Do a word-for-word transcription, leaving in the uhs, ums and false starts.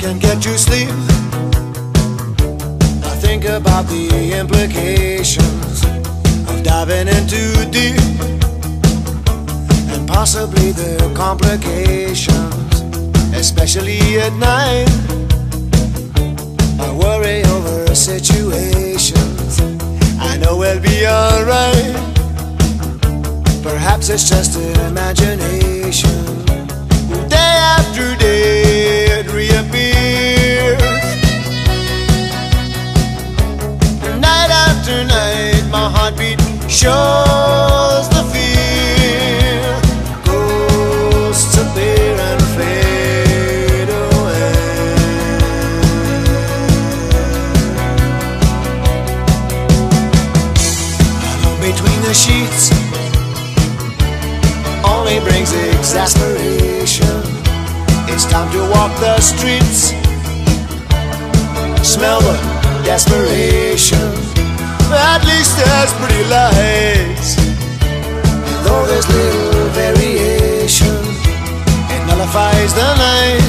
can't get you sleep. I think about the implications of diving in too deep, and possibly the complications, especially at night. I worry over situations I know we'll be alright. Perhaps it's just imagination. Day after day it reappears. Night after night my heartbeat shows the fear. Ghosts appear and fade away. Alone between the sheets only brings exasperation. It's time to walk the streets, smell the desperation. At least there's pretty lights, and though there's little variation, it nullifies the night.